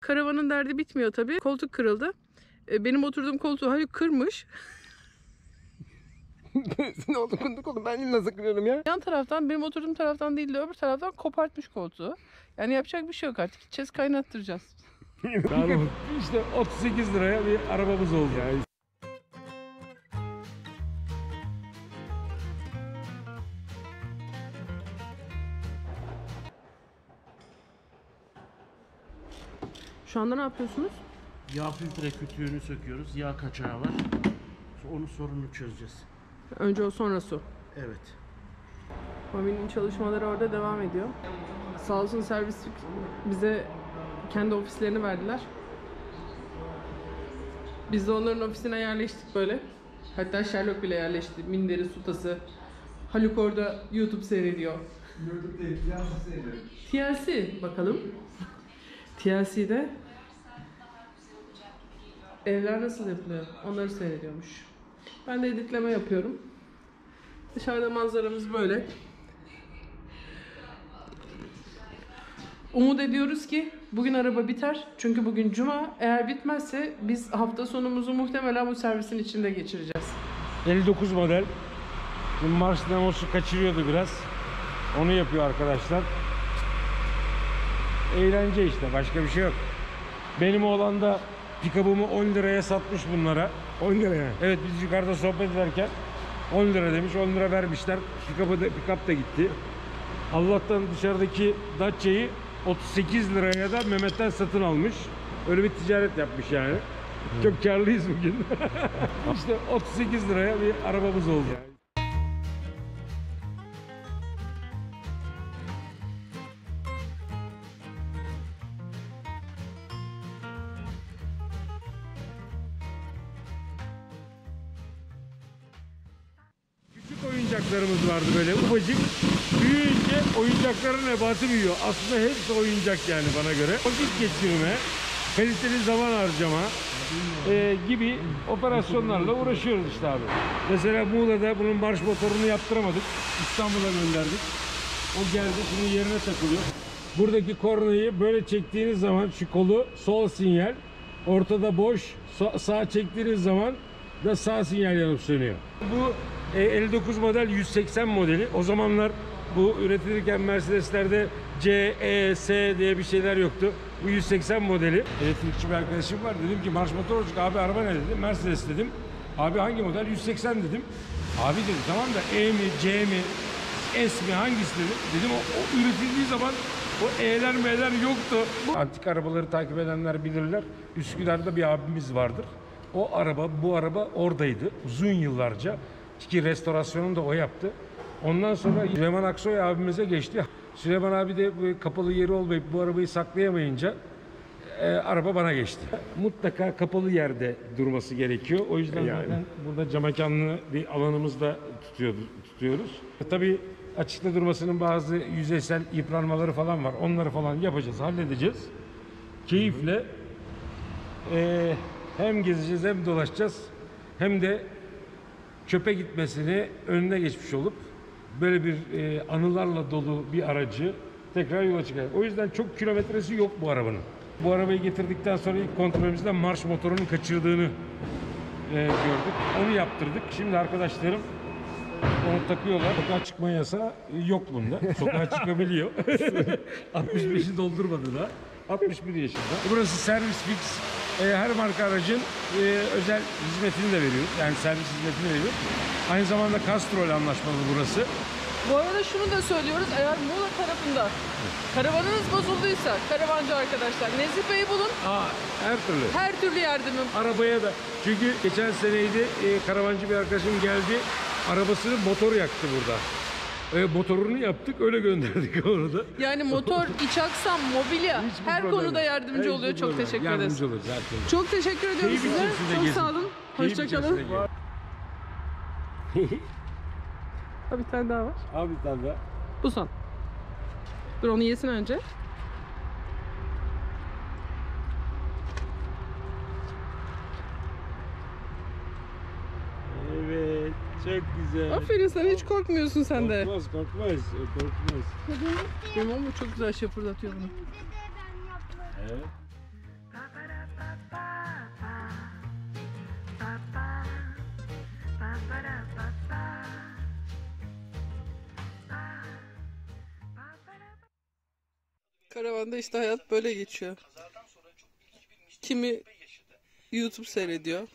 Karavanın derdi bitmiyor tabii. Koltuk kırıldı. Benim oturduğum koltuğu Haluk kırmış. Ne oldu kunduk oldu? Ben nasıl kırıyorum ya? Yan taraftan, benim oturduğum taraftan değil de öbür taraftan kopartmış koltuğu. Yani yapacak bir şey yok artık. Gideceğiz, kaynattıracağız. İşte 38 liraya bir arabamız oldu. Yani. Şu anda ne yapıyorsunuz? Yağ filtre kütüğünü söküyoruz. Yağ kaçağı var. Onun sorununu çözeceğiz. Önce o, sonra su. Evet. Mami'nin çalışmaları orada devam ediyor. Sağ olsun servis bize kendi ofislerini verdiler. Biz de onların ofisine yerleştik böyle. Hatta Sherlock bile yerleşti. Minderi, sutası. Haluk orada YouTube seyrediyor. YouTube değil, TLC seyrediyorum. TLC bakalım. TLC'de evler nasıl yapılıyor? Onları seyrediyormuş. Ben de editleme yapıyorum. Dışarıda manzaramız böyle. Umut ediyoruz ki bugün araba biter. Çünkü bugün cuma. Eğer bitmezse biz hafta sonumuzu muhtemelen bu servisin içinde geçireceğiz. 59 model. Şimdi marş demosu kaçırıyordu biraz. Onu yapıyor arkadaşlar. Eğlence işte, başka bir şey yok. Benim oğlan da pick-up'ımı 10 liraya satmış bunlara. 10 liraya. Evet, biz yukarıda sohbet ederken 10 lira demiş, 10 lira vermişler. Pick-up da gitti. Allah'tan dışarıdaki Dacia'yı 38 liraya da Mehmet'ten satın almış. Öyle bir ticaret yapmış yani. Çok karlıyız bugün. İşte 38 liraya bir arabamız oldu. Küçük oyuncaklarımız vardı böyle ufacık. Büyüyünce oyuncakların nebati büyüyor. Aslında hepsi oyuncak yani bana göre. Vakit geçirme, kaliteli zaman harcama gibi operasyonlarla uğraşıyoruz işte abi. Mesela Muğla'da bunun marş motorunu yaptıramadık. İstanbul'a gönderdik. O geldi, şimdi yerine takılıyor. Buradaki kornayı böyle çektiğiniz zaman şu kolu sol sinyal, ortada boş, sağ çektiğiniz zaman da sağ sinyal yanıp sönüyor. Bu 59 model 180 modeli. O zamanlar bu üretilirken Mercedes'lerde C, E, S diye bir şeyler yoktu. Bu 180 modeli. Elektrikçi bir arkadaşım var. Dedim ki marş motor olacak. Abi araba ne dedi? Mercedes dedim. Abi hangi model? 180 dedim. Abi dedi tamam da E mi, C mi, S mi, hangisi dedim. Dedim o üretildiği zaman o E'ler M'ler yoktu. Antik arabaları takip edenler bilirler. Üsküdar'da bir abimiz vardır. O araba, bu araba oradaydı uzun yıllarca. Ki restorasyonunu da o yaptı. Ondan sonra Süleyman Aksoy abimize geçti. Süleyman abi de bu kapalı yeri olmayıp bu arabayı saklayamayınca araba bana geçti. Mutlaka kapalı yerde durması gerekiyor. O yüzden zaten burada camekanlı bir alanımızda tutuyoruz. Tabii açıkta durmasının bazı yüzeysel yıpranmaları falan var. Onları falan yapacağız, halledeceğiz. Keyifle hem gezeceğiz hem dolaşacağız. Hem de çöpe gitmesini önüne geçmiş olup böyle bir anılarla dolu bir aracı tekrar yola çıkar. O yüzden çok kilometresi yok bu arabanın. Bu arabayı getirdikten sonra ilk kontrolümüzde marş motorunun kaçırdığını gördük. Onu yaptırdık. Şimdi arkadaşlarım onu takıyorlar. Sokağa çıkma yasağı yok bunda. Sokağa çıkabiliyor. 65'i doldurmadı da. 61 yaşında. Burası servis fix. Her marka aracın özel hizmetini de veriyoruz. Yani servis hizmetini veriyoruz. Aynı zamanda Castrol anlaşmalı burası. Bu arada şunu da söylüyoruz. Eğer Muğla tarafında karavanınız bozulduysa, karavancı arkadaşlar, Nezih Bey'i bulun. Her türlü. Her türlü yardımım. Arabaya da. Çünkü geçen seneydi karavancı bir arkadaşım geldi. Arabasının motoru yaktı burada. Motorunu yaptık, öyle gönderdik orada. Yani motor, iç aksam, mobilya her konuda yardımcı oluyor. Çok teşekkür ederiz. Yardımcı oluruz her türlü. Çok teşekkür ediyorum Keyif size. içerisinde Çok gezin. sağ olun. Hoşçakalın. Bir tane daha var. Abi bir tane daha. Bu son. Dur onu yesin önce. Evet, çok güzel. Aferin sana, hiç korkmuyorsun sen de. Korkmaz. Benim ama çok güzel şapırdatıyor bunu. Evet. Karavanda işte hayat böyle geçiyor. Kimi YouTube seyrediyor.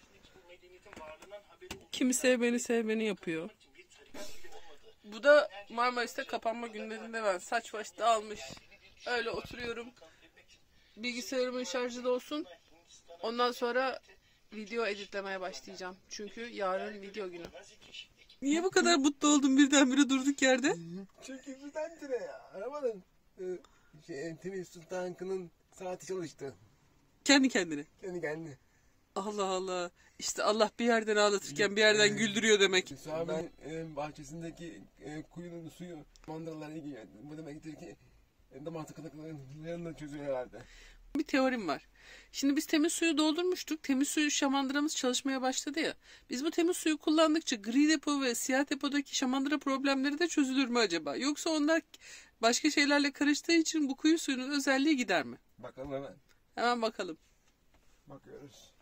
Kimi sevmeni yapıyor. Bu da Marmaris'te kapanma günlerinde ben saç baş dağılmış. Öyle oturuyorum. Bilgisayarımın şarjı da olsun. Ondan sonra video editlemeye başlayacağım. Çünkü yarın video günü. Niye bu kadar mutlu oldun birdenbire durduk yerde? Çünkü birdenbire ya. Arabanın Temiz Sultan'ın saati çalıştı. Kendi kendine. Kendi kendine. Allah Allah. İşte Allah bir yerden ağlatırken bir yerden güldürüyor demek. Sonra bahçesindeki kuyunun suyu mandıralara iyi geliyor. Bu demektir ki damar tıkanıklarını çözüyor herhalde. Bir teorim var. Şimdi biz temiz suyu doldurmuştuk. Temiz suyu şamandıramız çalışmaya başladı ya. Biz bu temiz suyu kullandıkça gri depo ve siyah depodaki şamandıra problemleri de çözülür mü acaba? Yoksa onlar başka şeylerle karıştığı için bu kuyu suyunun özelliği gider mi? Bakalım hemen. Hemen bakalım. Bakıyoruz.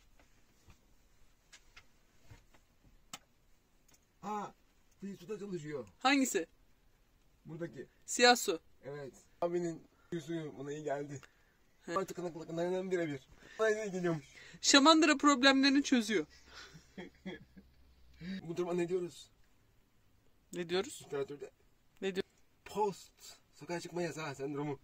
Ha, bir suda çalışıyor. Hangisi? Buradaki. Siyah su. Evet. Abinin suyu buna iyi geldi. Damar tıkanıklıklarından birebir. Aynen iyi geliyormuş. Şamandıra problemlerini çözüyor. Bu duruma ne diyoruz? Ne diyoruz? Literatürde. Ne diyor? Post. Sokağa çıkma yasağı sendromu.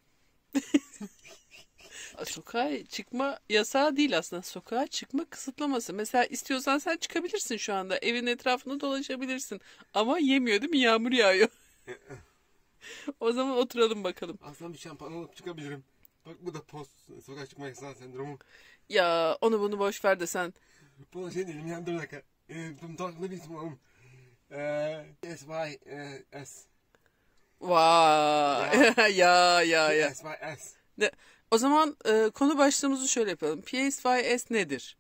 Sokağa çıkma yasağı değil aslında. Sokağa çıkma kısıtlaması. Mesela istiyorsan sen çıkabilirsin şu anda. Evin etrafında dolaşabilirsin. Ama yemiyor değil mi? Yağmur yağıyor. O zaman oturalım bakalım. Aslında bir şampuan alıp çıkabilirim. Bak bu da post. Sokağa çıkma yasağı sendromu. Ya onu bunu boş ver de sen. Bu şey diyelim ya, dur bir dakika. Tatlı bir isim alalım. SYS. Vay. Ya. SYS. O zaman konu başlığımızı şöyle yapalım. PSYS nedir?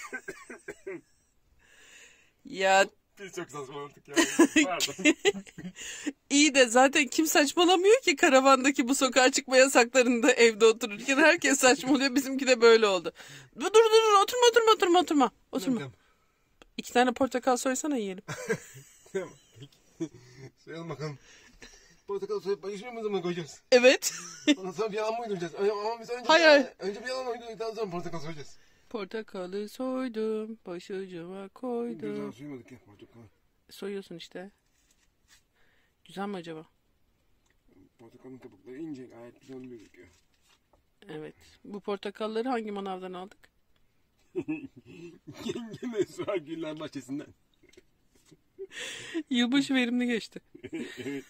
Ya Biz çok saçmaladık ya. Pardon. iyi de zaten kim saçmalamıyor ki karavandaki bu sokağa çıkma yasaklarında evde otururken herkes saçmalıyor. Bizimki de böyle oldu. Dur oturma. Tamam. 2 tane portakal soysana yiyelim. Tamam. Sayalım bakalım. Portakal soyup başlıyor mu zaman koyacağız? Evet. Ondan sonra bir yalan mı uyduracağız? Ama biz önce Hayır. Önce bir yalan uydurduktan sonra portakal soyacağız. Portakalı soydum, başucuma Güzel koydum. soymadık ya portakalı. Soyuyorsun işte. Güzel mi acaba? Portakalın kabukları ince, gayet güzel gözüküyor. Evet. Bu portakalları hangi manavdan aldık? Yengem Esra Güller Bahçesi'nden. Yılbaşı verimli geçti. Evet.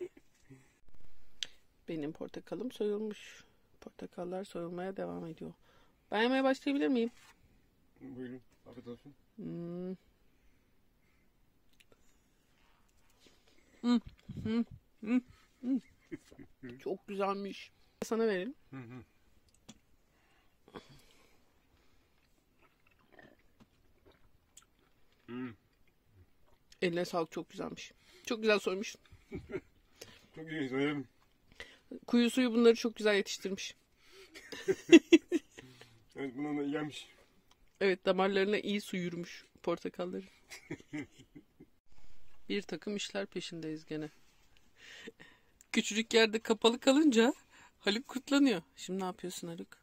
Benim portakalım soyulmuş. Portakallar soyulmaya devam ediyor. Ben yemeye başlayabilir miyim? Buyurun. Afiyet olsun. Çok güzelmiş. Sana verelim. Eline sağlık, çok güzelmiş. Çok güzel soymuş. Çok iyi söyledim. Kuyu suyu bunları çok güzel yetiştirmiş. Evet, bundan da iyi gelmiş. Evet, damarlarına iyi su yürümüş portakalları. Bir takım işler peşindeyiz gene. Küçücük yerde kapalı kalınca Haluk kurtlanıyor. Şimdi ne yapıyorsun Haluk?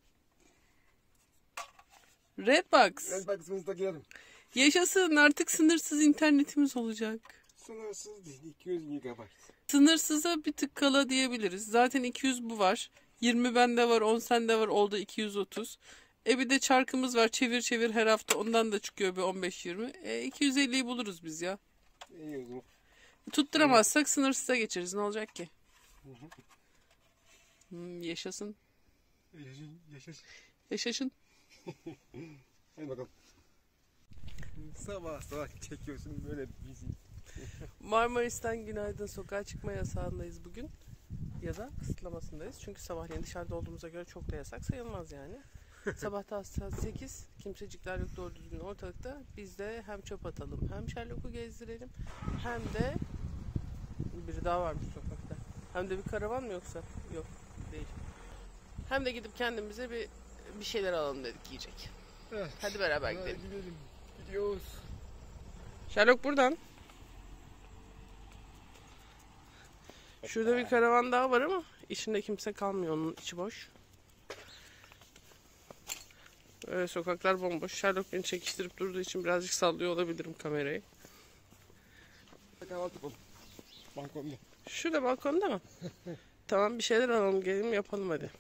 Redbox. Evet, bak kısmınızı takıyorum. Yaşasın, artık sınırsız internetimiz olacak. Sınırsız değil, 200 GB. Sınırsıza bir tık kala diyebiliriz. Zaten 200 bu var. 20 bende var, 10 sende var, oldu 230. Bir de çarkımız var, çevir çevir her hafta, ondan da çıkıyor bir 15-20. 250'yi buluruz biz ya. İyi o zaman. Tutturamazsak sınırsıza geçeriz, ne olacak ki? Yaşasın. Yaşasın. Yaşasın. Hadi bakalım. Sabah çekiyorsun böyle bizi. Marmaris'ten günaydın, sokağa çıkma yasağındayız bugün. Ya da kısıtlamasındayız. Çünkü sabahleyin dışarıda olduğumuza göre çok da yasak sayılmaz yani. Sabahta saat 8, kimsecikler yok doğru düzgün ortalıkta. Biz de hem çöp atalım, hem Sherlock'u gezdirelim, hem de biri daha varmış sokakta. Hem de bir karavan mı yoksa? Yok, değil. Hem de gidip kendimize bir şeyler alalım dedik yiyecek. Evet. Hadi beraber gidelim. Gidelim. Gidiyoruz. Sherlock buradan. Şurada bir karavan daha var ama İçinde kimse kalmıyor, onun içi boş. Sokaklar bomboş. Sherlock beni çekiştirip durduğu için birazcık sallıyor olabilirim kamerayı. Kahvaltı yapalım. Balkonda. Şurada balkonda mı? Tamam, bir şeyler alalım, gelin yapalım hadi.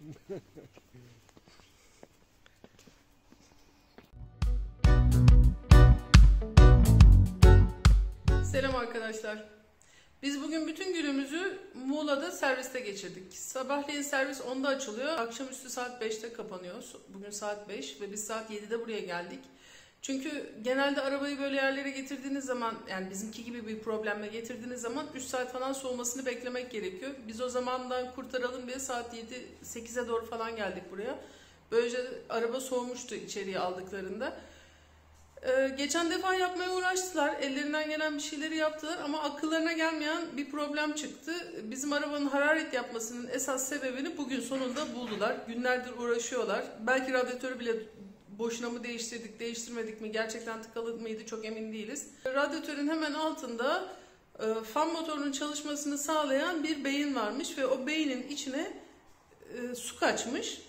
Selam arkadaşlar. Biz bugün bütün günümüzü Muğla'da serviste geçirdik. Sabahleyin servis 10'da açılıyor. Akşamüstü saat 5'te kapanıyor. Bugün saat 5 ve biz saat 7'de buraya geldik. Çünkü genelde arabayı böyle yerlere getirdiğiniz zaman, yani bizimki gibi bir problemle getirdiğiniz zaman 3 saat falan soğumasını beklemek gerekiyor. Biz o zamandan kurtaralım diye saat 7-8'e doğru falan geldik buraya. Böylece araba soğumuştu içeriye aldıklarında. Geçen defa yapmaya uğraştılar. Ellerinden gelen bir şeyleri yaptılar ama akıllarına gelmeyen bir problem çıktı. Bizim arabanın hararet yapmasının esas sebebini bugün sonunda buldular. Günlerdir uğraşıyorlar. Belki radyatörü bile boşuna mı değiştirdik, değiştirmedik mi, gerçekten tıkalı mıydı çok emin değiliz. Radyatörün hemen altında fan motorunun çalışmasını sağlayan bir beyin varmış ve o beynin içine su kaçmış.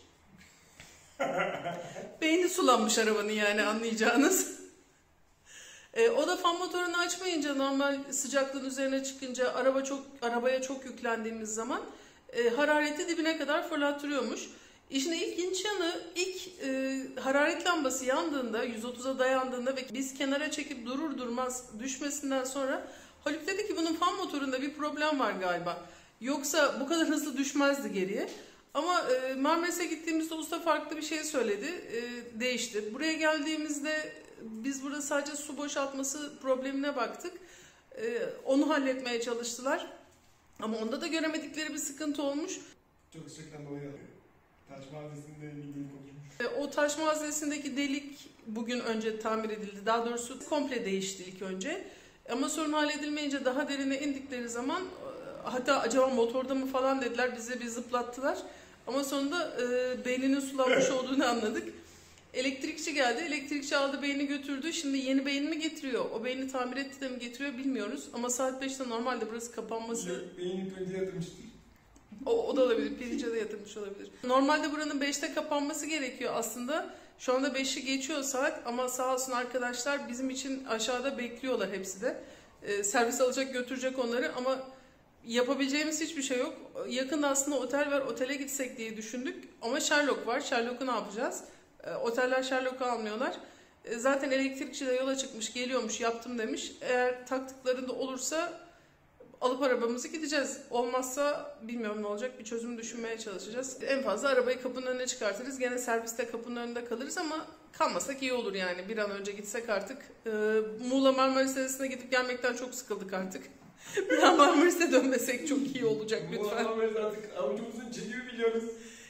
Beyni sulanmış arabanın, yani anlayacağınız. O da fan motorunu açmayınca, normal sıcaklığın üzerine çıkınca arabaya çok yüklendiğimiz zaman harareti dibine kadar fırlattırıyormuş. İşin ilginç yanı, hararet lambası yandığında, 130'a dayandığında ve biz kenara çekip durur durmaz düşmesinden sonra Haluk dedi ki bunun fan motorunda bir problem var galiba. Yoksa bu kadar hızlı düşmezdi geriye. Ama Marmaris'e gittiğimizde usta farklı bir şey söyledi, değişti. Buraya geldiğimizde biz burada sadece su boşaltması problemine baktık. Onu halletmeye çalıştılar. Ama onda da göremedikleri bir sıkıntı olmuş. Çok sıcaktan dolayı taş malzemesinde ilgili konuşmuş. O taş malzemesindeki delik bugün önce tamir edildi. Daha doğrusu komple değişti ilk önce. Ama sorun halledilmeyince daha derine indikleri zaman, hatta acaba motorda mı falan dediler, bize bir zıplattılar. Ama sonunda beyninin sulanmış olduğunu anladık. Elektrikçi geldi. Elektrikçi aldı, beyni götürdü. Şimdi yeni beyin mi getiriyor? O beyni tamir etti de mi getiriyor bilmiyoruz. Ama saat 5'te normalde burası kapanması... Beyni pirince yatırmıştır. O da olabilir. Pirince de yatırmış olabilir. Normalde buranın 5'te kapanması gerekiyor aslında. Şu anda 5'i geçiyor saat ama sağ olsun arkadaşlar bizim için aşağıda bekliyorlar hepsi de. Servis alacak, götürecek onları ama yapabileceğimiz hiçbir şey yok. Yakında aslında otel var, otele gitsek diye düşündük. Ama Sherlock var. Sherlock'u ne yapacağız? Oteller Sherlock'u almıyorlar. Zaten elektrikçi de yola çıkmış, geliyormuş, yaptım demiş. Eğer taktıklarında olursa alıp arabamızı gideceğiz. Olmazsa bilmiyorum ne olacak, bir çözüm düşünmeye çalışacağız. En fazla arabayı kapının önüne çıkartırız. Gene serviste kapının önünde kalırız ama kalmasak iyi olur yani. Bir an önce gitsek artık. Muğla Marmaris arasına gidip gelmekten çok sıkıldık artık. Bir an Marmaris'e dönmesek çok iyi olacak lütfen. Marmaris artık avucumuzun içini biliyoruz.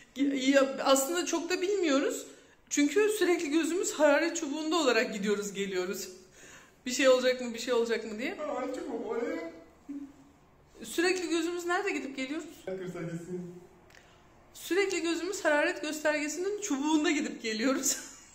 Aslında çok da bilmiyoruz. Çünkü sürekli gözümüz hararet çubuğunda olarak gidiyoruz geliyoruz. Bir şey olacak mı, bir şey olacak mı diye. Hararet çubuğu oraya. Sürekli gözümüz nerede gidip geliyoruz? Göstergesi. Sürekli gözümüz hararet göstergesinin çubuğunda gidip geliyoruz.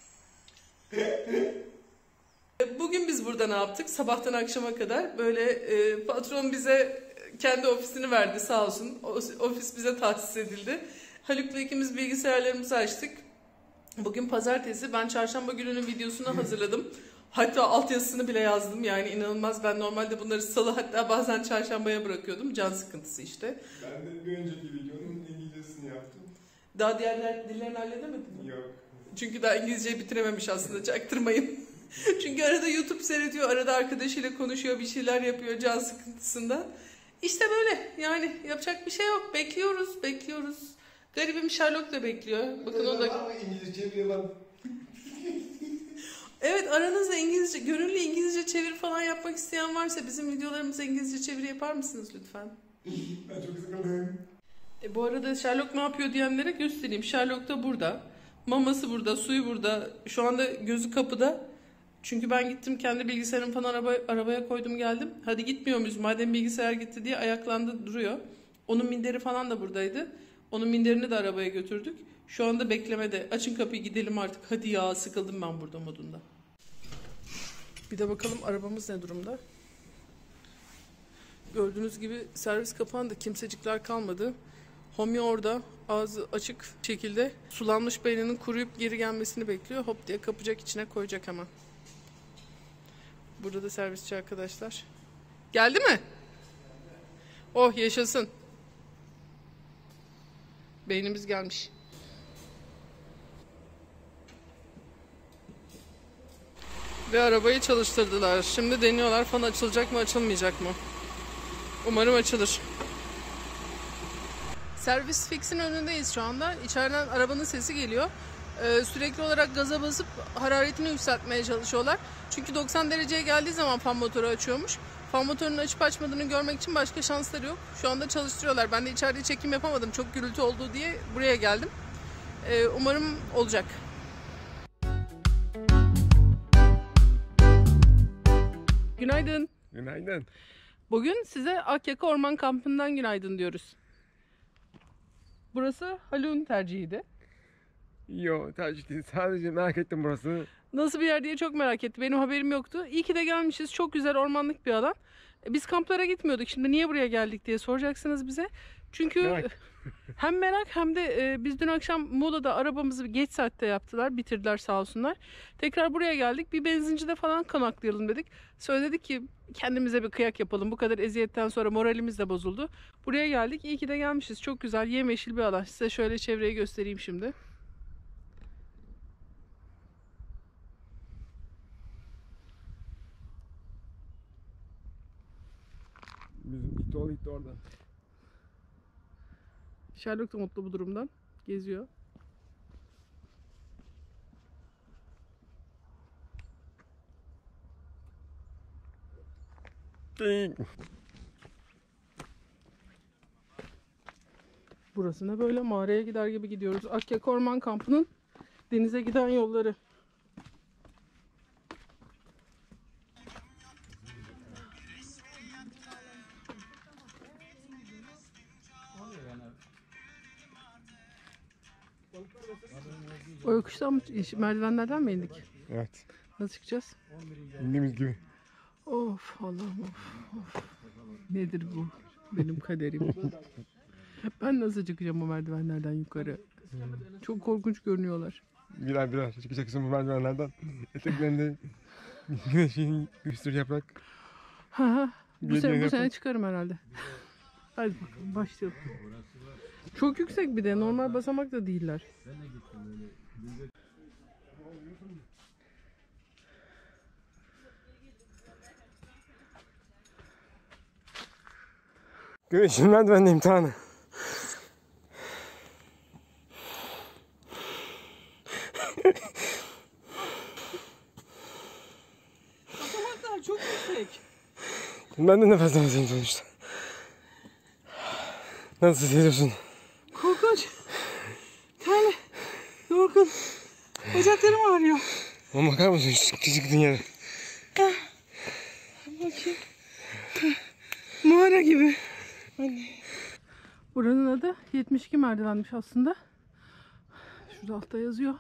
Bugün biz burada ne yaptık? Sabahtan akşama kadar böyle patron bize kendi ofisini verdi sağ olsun. Ofis bize tahsis edildi. Haluk'la ikimiz bilgisayarlarımızı açtık. Bugün pazartesi, ben çarşamba gününün videosunu hazırladım. Hatta altyazısını bile yazdım, yani inanılmaz. Ben normalde bunları salı, hatta bazen çarşambaya bırakıyordum. Can sıkıntısı işte. Ben de bir önceki videonun İngilizcesini yaptım. Daha diğer dillerini halledemedin mi? Yok. Çünkü daha İngilizceyi bitirememiş aslında, çaktırmayın. Çünkü arada YouTube seyrediyor, arada arkadaşıyla konuşuyor, bir şeyler yapıyor can sıkıntısında. İşte böyle, yani yapacak bir şey yok. Bekliyoruz. Garibim Sherlock da bekliyor. Bakın o da... İngilizce çeviri var. Evet, aranızda İngilizce, gönüllü İngilizce çeviri falan yapmak isteyen varsa bizim videolarımıza İngilizce çeviri yapar mısınız lütfen? Ben çok sıkıldım. Bu arada Sherlock ne yapıyor diyenlere göstereyim. Sherlock da burada. Maması burada, suyu burada. Şu anda gözü kapıda. Çünkü ben gittim kendi bilgisayarımı falan arabaya koydum geldim. Hadi gitmiyor muyuz madem bilgisayar gitti diye ayaklandı duruyor. Onun minderi falan da buradaydı. Onun minderini de arabaya götürdük. Şu anda beklemede. Açın kapıyı gidelim artık. Hadi ya, sıkıldım ben burada modunda. Bir de bakalım arabamız ne durumda. Gördüğünüz gibi servis kapandı. Kimsecikler kalmadı. Homi orada ağzı açık şekilde sulanmış beyninin kuruyup geri gelmesini bekliyor. Hop diye kapacak, içine koyacak hemen. Burada da servisçi arkadaşlar. Geldi mi? Oh yaşasın. Beynimiz gelmiş. Ve arabayı çalıştırdılar. Şimdi deniyorlar fan açılacak mı açılmayacak mı? Umarım açılır. Servis Fix'in önündeyiz şu anda. İçeriden arabanın sesi geliyor. Sürekli olarak gaza basıp hararetini yükseltmeye çalışıyorlar. Çünkü 90 dereceye geldiği zaman fan motoru açıyormuş. Fan motorunun açıp açmadığını görmek için başka şansları yok. Şu anda çalıştırıyorlar. Ben de içeride çekim yapamadım. Çok gürültü oldu diye buraya geldim. Umarım olacak. Günaydın. Günaydın. Bugün size Akyaka Orman Kampı'ndan günaydın diyoruz. Burası Haluk'un tercihiydi. Yok tercih değil. Sadece merak ettim burası. Nasıl bir yer diye çok merak etti. Benim haberim yoktu. İyi ki de gelmişiz. Çok güzel ormanlık bir alan. Biz kamplara gitmiyorduk. Şimdi niye buraya geldik diye soracaksınız bize. Çünkü Merak. hem merak hem de biz dün akşam Muğla'da arabamızı geç saatte yaptılar. Bitirdiler sağ olsunlar. Tekrar buraya geldik. Bir benzincide falan konaklayalım dedik. Söyledik ki kendimize bir kıyak yapalım. Bu kadar eziyetten sonra moralimiz de bozuldu. Buraya geldik. İyi ki de gelmişiz. Çok güzel yemyeşil bir alan. Size şöyle çevreyi göstereyim şimdi. Bizim gitti orada. Sherlock da mutlu bu durumdan. Geziyor. Burasına böyle mağaraya gider gibi gidiyoruz. Akyaka Orman Kampı'nın denize giden yolları. O yokuştan mı, merdivenlerden mi indik? Evet. Nasıl çıkacağız? İndiğimiz gibi. Of Allah'ım of. Nedir bu? Benim kaderim. Ben nasıl çıkacağım o merdivenlerden yukarı? Çok korkunç görünüyorlar. Birer çıkacaksın bu merdivenlerden. Eteklerinde güneşin bir sürü yaprak. Bu sene çıkarım herhalde. Hadi bakalım başlayalım. Çok yüksek bir de normal basamak da değiller. Güneşin merdiveninde imtihanı. Basamaklar çok yüksek. Ben de nefes nefeseyim sonuçta. Nasıl hissediyorsun? Korkunç. Yani yorgun. Bacaklarım ağrıyor. Ama bakar mısın çıktın yere? Bakayım. Mağara gibi. Anne. Buranın adı 72 merdivenmiş aslında. Şurada altta yazıyor.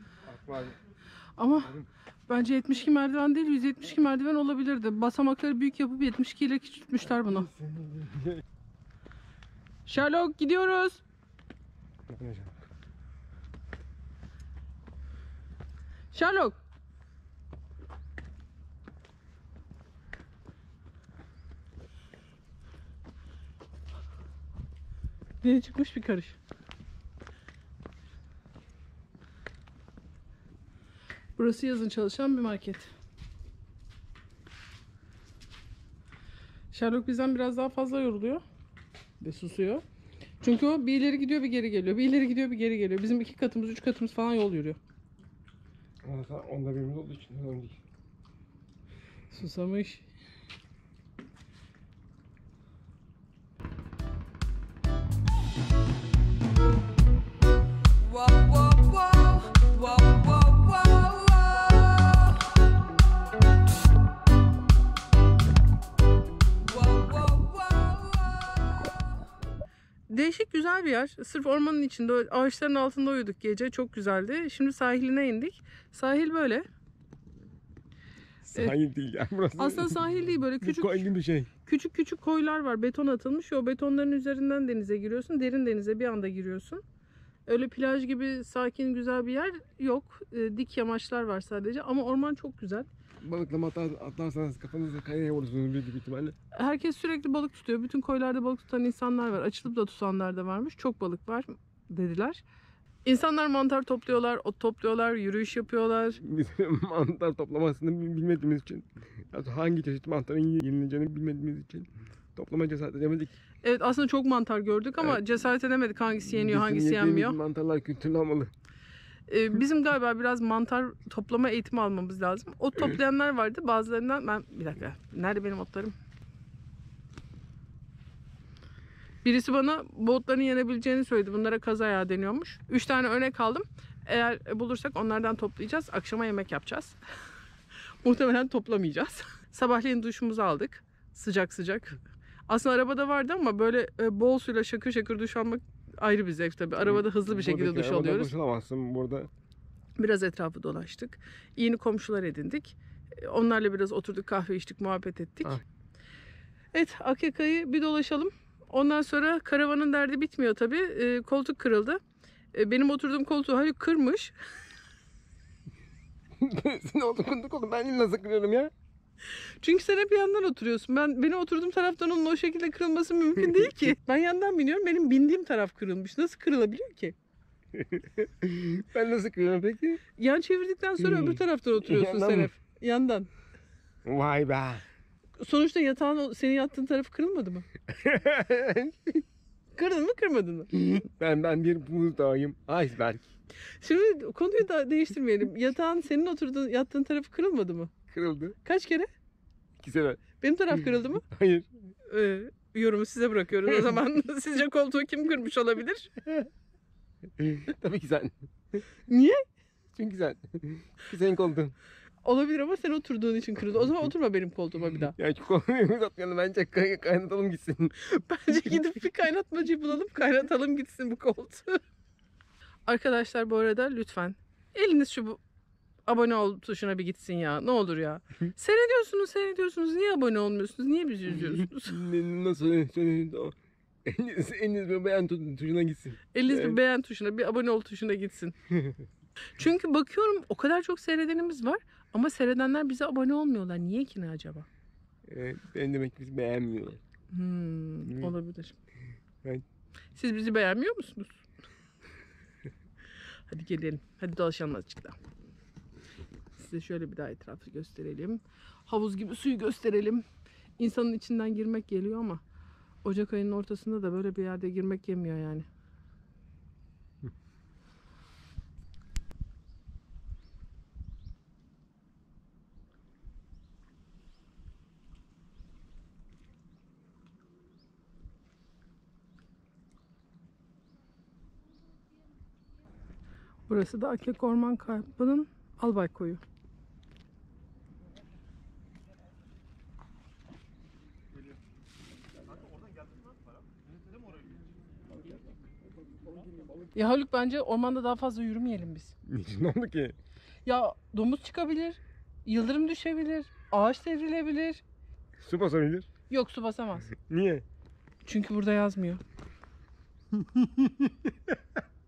Ama bence 72 merdiven değil 172 merdiven olabilirdi. Basamakları büyük yapıp 72 ile küçültmüşler bunu. Sherlock gidiyoruz. Sherlock. Yeni çıkmış bir karış. Burası yazın çalışan bir market. Sherlock bizden biraz daha fazla yoruluyor ve susuyor. Çünkü o bir ileri gidiyor bir geri geliyor. Bir ileri gidiyor bir geri geliyor. Bizim 2 katımız 3 katımız falan yol yürüyor. Onda birimiz olduğu için önemli değil. Susamış. Değişik güzel bir yer. Sırf ormanın içinde ağaçların altında uyuduk gece. Çok güzeldi. Şimdi sahiline indik. Sahil böyle. Sahil değil ya burası. Aslında sahil değil, böyle küçük Koy gibi bir şey. küçük koylar var. Beton atılmış. O betonların üzerinden denize giriyorsun. Derin denize bir anda giriyorsun. Öyle plaj gibi sakin güzel bir yer yok. Dik yamaçlar var sadece ama orman çok güzel. Balıklama atlarsanız kafanızı kayaya vurursunuz büyük ihtimalle. Herkes sürekli balık tutuyor. Bütün koylarda balık tutan insanlar var. Açılıp da tutanlar da varmış. Çok balık var dediler. İnsanlar mantar topluyorlar, ot topluyorlar, yürüyüş yapıyorlar. Biz mantar toplamasını bilmediğimiz için, hangi çeşit mantarın yenileceğini bilmediğimiz için toplama cesaret edemedik. Evet, aslında çok mantar gördük ama Evet. cesaret edemedik hangisi yeniyor, Bizim hangisi yediğimiz yenmiyor. mantarlar kültürlü olmalı. Bizim galiba biraz mantar toplama eğitimi almamız lazım. Ot toplayanlar vardı. Bazılarından bir dakika. Nerede benim otlarım? Birisi bana bu otların yenebileceğini söyledi. Bunlara kaz ayağı deniyormuş. 3 tane örnek aldım. Eğer bulursak onlardan toplayacağız. Akşama yemek yapacağız. Muhtemelen toplamayacağız. Sabahleyin duşumuzu aldık. Sıcak sıcak. Aslında arabada vardı ama böyle bol suyla şakır şakır duş almak ayrı bir zevk tabii. Arabada hızlı bir şekilde duş alıyoruz. Duş alamazsın burada. Biraz etrafı dolaştık. Yeni komşular edindik. Onlarla biraz oturduk, kahve içtik, muhabbet ettik. Ah. Evet, Akyaka'yı bir dolaşalım. Ondan sonra karavanın derdi bitmiyor tabii. Koltuk kırıldı. Benim oturduğum koltuğu Haluk kırmış. Sen oturduk oğlum, ben nasıl kırıyorum ya? Çünkü sen hep yandan oturuyorsun. Benim oturduğum taraftan onun o şekilde kırılması mümkün değil ki. Ben yandan biniyorum. Benim bindiğim taraf kırılmış. Nasıl kırılabiliyor ki? Ben nasıl kırıyorum peki? Yan çevirdikten sonra öbür taraftan oturuyorsun Yandan sen mı? hep. Yandan. Vay be. Sonuçta yatağın senin yattığın tarafı kırılmadı mı? Kırdın mı, kırmadın mı? ben bir buzdağıyım. Iceberg. Şimdi konuyu da değiştirmeyelim. Yatağın senin yattığın tarafı kırılmadı mı? Kırıldı. Kaç kere? 2 sene. Benim taraf kırıldı mı? Hayır. Yorumu size bırakıyoruz o zaman. Sizce koltuğu kim kırmış olabilir? Tabii ki sen. Niye? Çünkü sen. Senin koltuğun. Olabilir ama sen oturduğun için kırıldı. O zaman oturma benim koltuğuma bir daha. Ya şu konuyu uzatmayalım, bence kaynatalım gitsin. Bence gidip bir kaynatmacı bulalım, kaynatalım gitsin bu koltuğu. Arkadaşlar bu arada lütfen eliniz şu abone ol tuşuna bir gitsin ya. Ne olur ya. Seyrediyorsunuz. Niye abone olmuyorsunuz? Niye bizi üzüyorsunuz? Nasıl? Eliniz bir beğen tuşuna gitsin. Eliniz bir beğen tuşuna, bir abone ol tuşuna gitsin. Çünkü bakıyorum o kadar çok seyredenimiz var ama seyredenler bize abone olmuyorlar. Niye ki ne acaba? Ben demek ki bizi beğenmiyorlar. Olabilir. Evet. Siz bizi beğenmiyor musunuz? Hadi gelelim. Hadi dolaşalım azıcık daha. Size şöyle bir daha etrafı gösterelim. Havuz gibi suyu gösterelim. İnsanın içinden girmek geliyor ama Ocak ayının ortasında da böyle bir yerde girmek yemiyor yani. Burası da Akyaka Orman Kampı'nın Albay Koyu. Ya Haluk, bence ormanda daha fazla yürümeyelim biz. Niçin, ne oldu ki? Ya domuz çıkabilir, yıldırım düşebilir, ağaç devrilebilir. Su basabilir. Yok, su basamaz. Niye? Çünkü burada yazmıyor.